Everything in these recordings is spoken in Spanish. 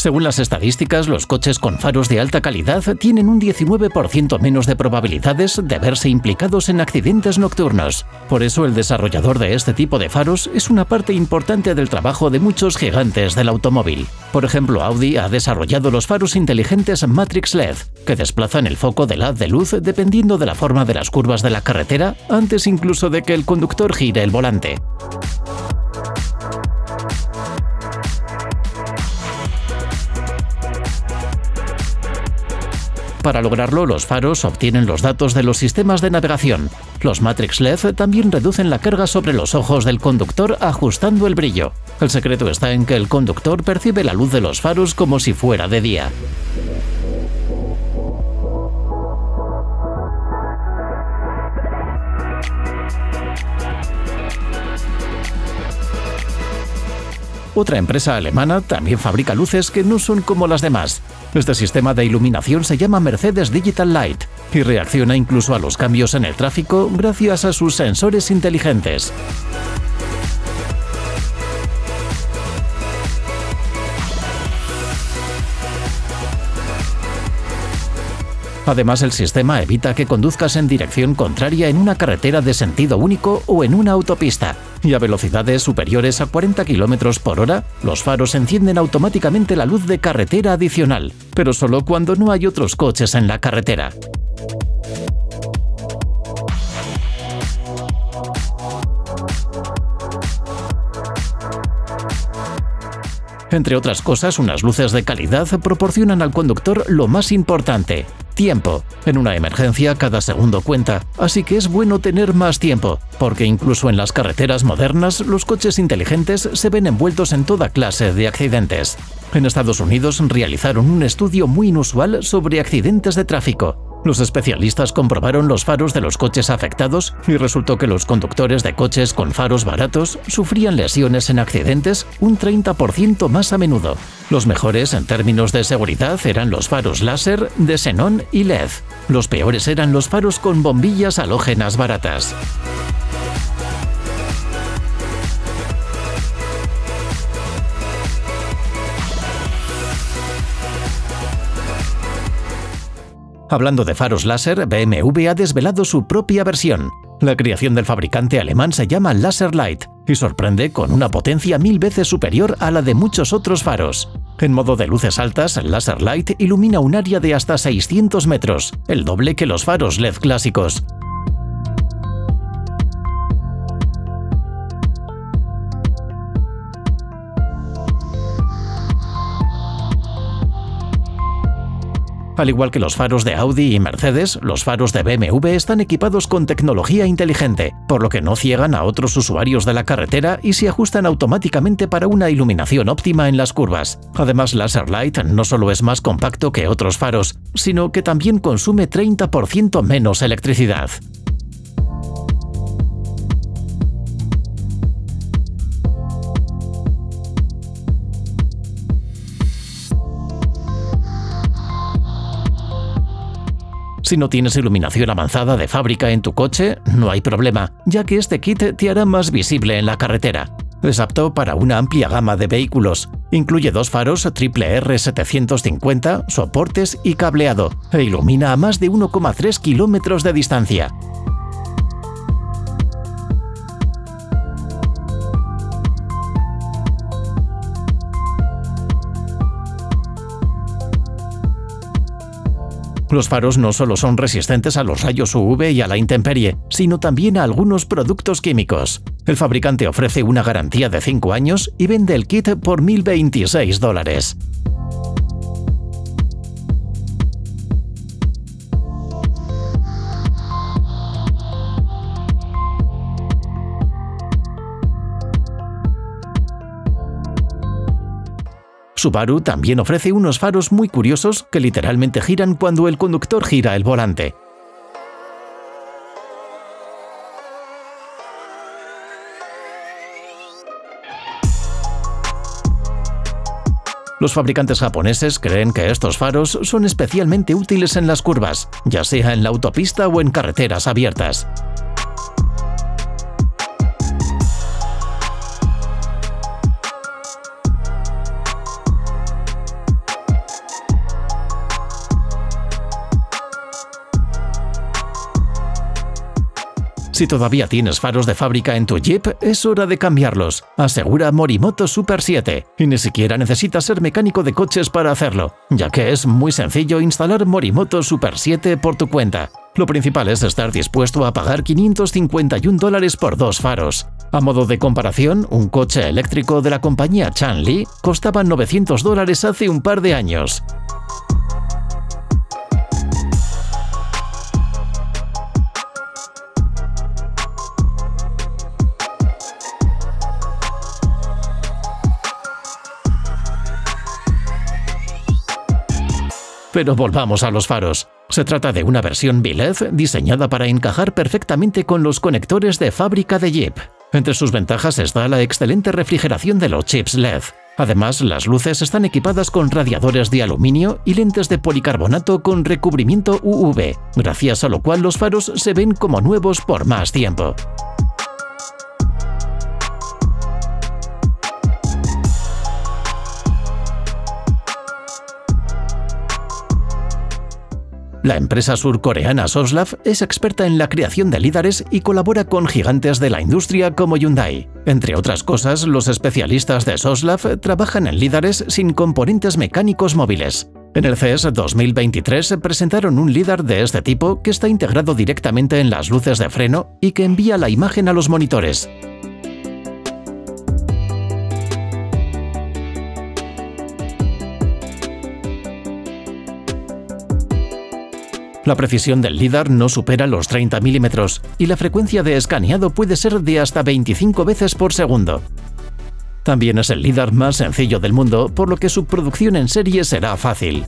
Según las estadísticas, los coches con faros de alta calidad tienen un 19% menos de probabilidades de verse implicados en accidentes nocturnos. Por eso, el desarrollador de este tipo de faros es una parte importante del trabajo de muchos gigantes del automóvil. Por ejemplo, Audi ha desarrollado los faros inteligentes Matrix LED, que desplazan el foco del haz de luz dependiendo de la forma de las curvas de la carretera, antes incluso de que el conductor gire el volante. Para lograrlo, los faros obtienen los datos de los sistemas de navegación. Los Matrix LED también reducen la carga sobre los ojos del conductor ajustando el brillo. El secreto está en que el conductor percibe la luz de los faros como si fuera de día. Otra empresa alemana también fabrica luces que no son como las demás. Este sistema de iluminación se llama Mercedes Digital Light y reacciona incluso a los cambios en el tráfico gracias a sus sensores inteligentes. Además, el sistema evita que conduzcas en dirección contraria en una carretera de sentido único o en una autopista. Y a velocidades superiores a 40 km por hora, los faros encienden automáticamente la luz de carretera adicional, pero solo cuando no hay otros coches en la carretera. Entre otras cosas, unas luces de calidad proporcionan al conductor lo más importante: tiempo. En una emergencia, cada segundo cuenta, así que es bueno tener más tiempo, porque incluso en las carreteras modernas, los coches inteligentes se ven envueltos en toda clase de accidentes. En Estados Unidos realizaron un estudio muy inusual sobre accidentes de tráfico. Los especialistas comprobaron los faros de los coches afectados y resultó que los conductores de coches con faros baratos sufrían lesiones en accidentes un 30% más a menudo. Los mejores en términos de seguridad eran los faros láser, de xenón y LED. Los peores eran los faros con bombillas halógenas baratas. Hablando de faros láser, BMW ha desvelado su propia versión. La creación del fabricante alemán se llama Laser Light y sorprende con una potencia 1000 veces superior a la de muchos otros faros. En modo de luces altas, el Laser Light ilumina un área de hasta 600 metros, el doble que los faros LED clásicos. Al igual que los faros de Audi y Mercedes, los faros de BMW están equipados con tecnología inteligente, por lo que no ciegan a otros usuarios de la carretera y se ajustan automáticamente para una iluminación óptima en las curvas. Además, Laser Light no solo es más compacto que otros faros, sino que también consume 30% menos electricidad. Si no tienes iluminación avanzada de fábrica en tu coche, no hay problema, ya que este kit te hará más visible en la carretera. Es apto para una amplia gama de vehículos. Incluye dos faros triple R750, soportes y cableado, e ilumina a más de 1,3 kilómetros de distancia. Los faros no solo son resistentes a los rayos UV y a la intemperie, sino también a algunos productos químicos. El fabricante ofrece una garantía de 5 años y vende el kit por $1026. Subaru también ofrece unos faros muy curiosos que literalmente giran cuando el conductor gira el volante. Los fabricantes japoneses creen que estos faros son especialmente útiles en las curvas, ya sea en la autopista o en carreteras abiertas. Si todavía tienes faros de fábrica en tu Jeep, es hora de cambiarlos, asegura Morimoto Super 7. Y ni siquiera necesitas ser mecánico de coches para hacerlo, ya que es muy sencillo instalar Morimoto Super 7 por tu cuenta. Lo principal es estar dispuesto a pagar $551 por 2 faros. A modo de comparación, un coche eléctrico de la compañía Chanli costaba $900 hace un par de años. Pero volvamos a los faros. Se trata de una versión bi-LED diseñada para encajar perfectamente con los conectores de fábrica de Jeep. Entre sus ventajas está la excelente refrigeración de los chips LED. Además, las luces están equipadas con radiadores de aluminio y lentes de policarbonato con recubrimiento UV, gracias a lo cual los faros se ven como nuevos por más tiempo. La empresa surcoreana Soslab es experta en la creación de lídares y colabora con gigantes de la industria como Hyundai. Entre otras cosas, los especialistas de Soslab trabajan en lídares sin componentes mecánicos móviles. En el CES 2023 presentaron un lidar de este tipo que está integrado directamente en las luces de freno y que envía la imagen a los monitores. La precisión del lidar no supera los 30 mm y la frecuencia de escaneado puede ser de hasta 25 veces por segundo. También es el lidar más sencillo del mundo, por lo que su producción en serie será fácil.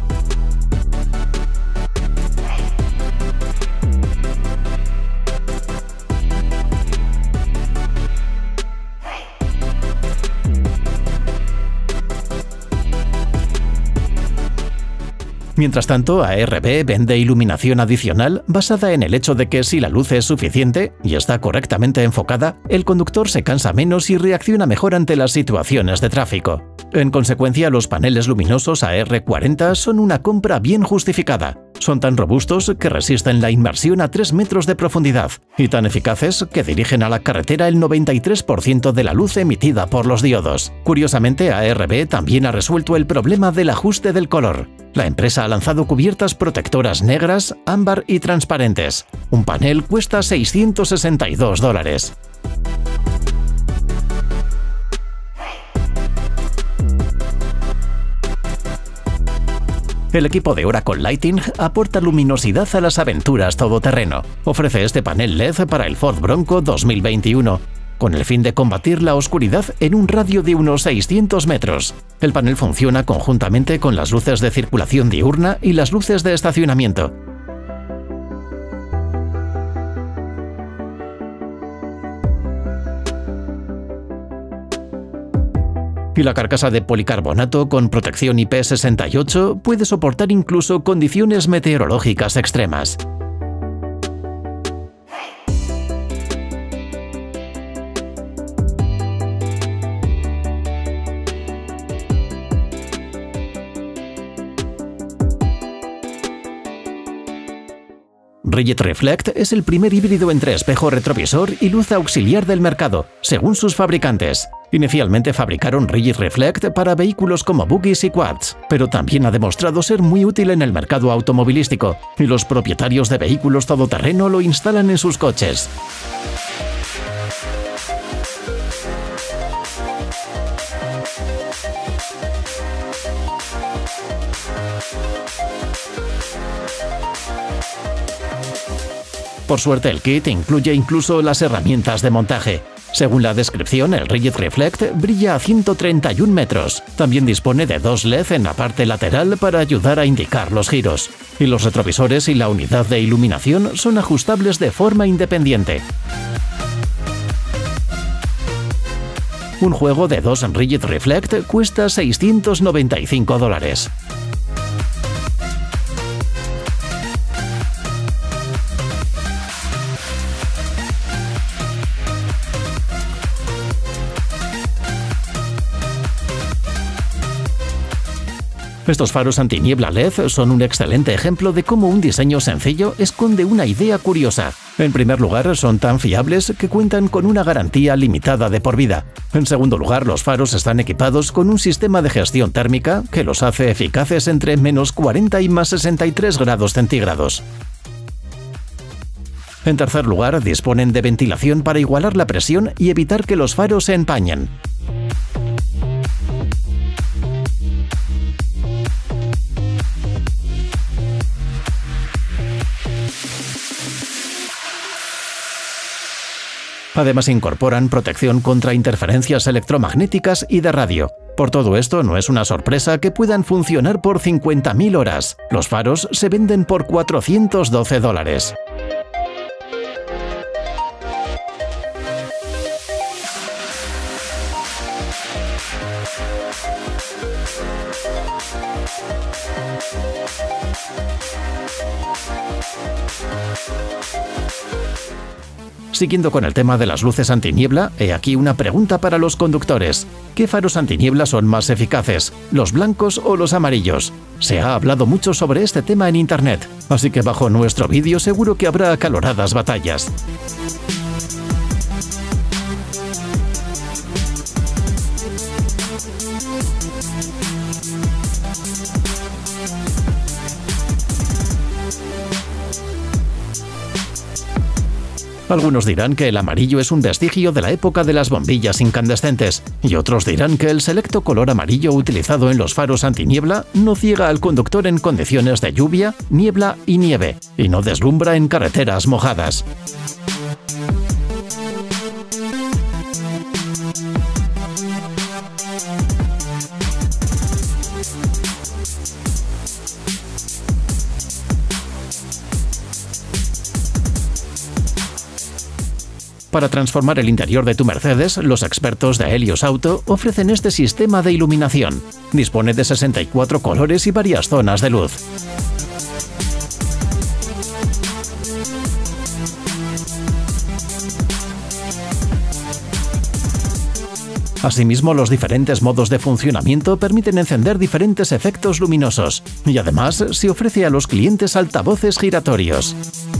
Mientras tanto, ARB vende iluminación adicional basada en el hecho de que si la luz es suficiente y está correctamente enfocada, el conductor se cansa menos y reacciona mejor ante las situaciones de tráfico. En consecuencia, los paneles luminosos AR40 son una compra bien justificada. Son tan robustos que resisten la inmersión a 3 metros de profundidad y tan eficaces que dirigen a la carretera el 93% de la luz emitida por los diodos. Curiosamente, ARB también ha resuelto el problema del ajuste del color. La empresa ha lanzado cubiertas protectoras negras, ámbar y transparentes. Un panel cuesta $662. El equipo de Oracle Lighting aporta luminosidad a las aventuras todoterreno. Ofrece este panel LED para el Ford Bronco 2021, con el fin de combatir la oscuridad en un radio de unos 600 metros. El panel funciona conjuntamente con las luces de circulación diurna y las luces de estacionamiento. Y la carcasa de policarbonato con protección IP68 puede soportar incluso condiciones meteorológicas extremas. Rigid Reflect es el primer híbrido entre espejo retrovisor y luz auxiliar del mercado, según sus fabricantes. Inicialmente fabricaron Rigid Reflect para vehículos como buggies y quads, pero también ha demostrado ser muy útil en el mercado automovilístico, y los propietarios de vehículos todoterreno lo instalan en sus coches. Por suerte, el kit incluye incluso las herramientas de montaje. Según la descripción, el Rigid Reflect brilla a 131 metros. También dispone de 2 LED en la parte lateral para ayudar a indicar los giros. Y los retrovisores y la unidad de iluminación son ajustables de forma independiente. Un juego de 2 Rigid Reflect cuesta $695. Estos faros antiniebla LED son un excelente ejemplo de cómo un diseño sencillo esconde una idea curiosa. En primer lugar, son tan fiables que cuentan con una garantía limitada de por vida. En segundo lugar, los faros están equipados con un sistema de gestión térmica que los hace eficaces entre -40 y +63 grados centígrados. En tercer lugar, disponen de ventilación para igualar la presión y evitar que los faros se empañen. Además, incorporan protección contra interferencias electromagnéticas y de radio. Por todo esto, no es una sorpresa que puedan funcionar por 50.000 horas. Los faros se venden por $412. Siguiendo con el tema de las luces antiniebla, he aquí una pregunta para los conductores. ¿Qué faros antiniebla son más eficaces, los blancos o los amarillos? Se ha hablado mucho sobre este tema en Internet, así que bajo nuestro vídeo seguro que habrá acaloradas batallas. Algunos dirán que el amarillo es un vestigio de la época de las bombillas incandescentes, y otros dirán que el selecto color amarillo utilizado en los faros antiniebla no ciega al conductor en condiciones de lluvia, niebla y nieve, y no deslumbra en carreteras mojadas. Para transformar el interior de tu Mercedes, los expertos de Helios Auto ofrecen este sistema de iluminación. Dispone de 64 colores y varias zonas de luz. Asimismo, los diferentes modos de funcionamiento permiten encender diferentes efectos luminosos, y además se ofrece a los clientes altavoces giratorios.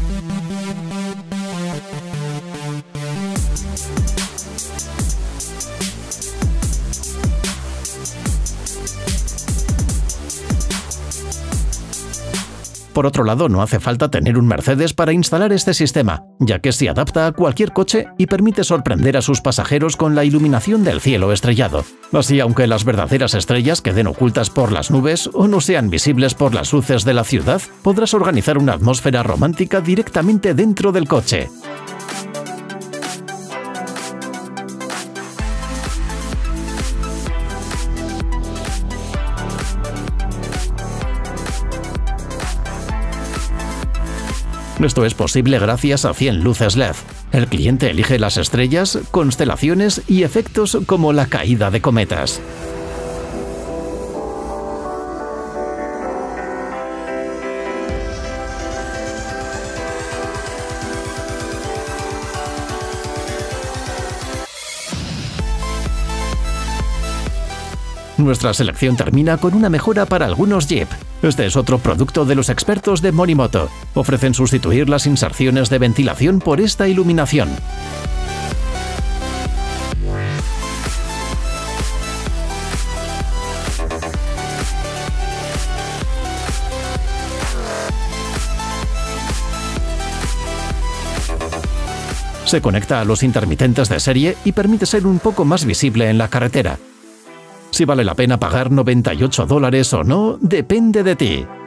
Por otro lado, no hace falta tener un Mercedes para instalar este sistema, ya que se adapta a cualquier coche y permite sorprender a sus pasajeros con la iluminación del cielo estrellado. Así, aunque las verdaderas estrellas queden ocultas por las nubes o no sean visibles por las luces de la ciudad, podrás organizar una atmósfera romántica directamente dentro del coche. Esto es posible gracias a 100 luces LED. El cliente elige las estrellas, constelaciones y efectos como la caída de cometas. Nuestra selección termina con una mejora para algunos Jeep. Este es otro producto de los expertos de Morimoto. Ofrecen sustituir las inserciones de ventilación por esta iluminación. Se conecta a los intermitentes de serie y permite ser un poco más visible en la carretera. Si vale la pena pagar $98 o no, depende de ti.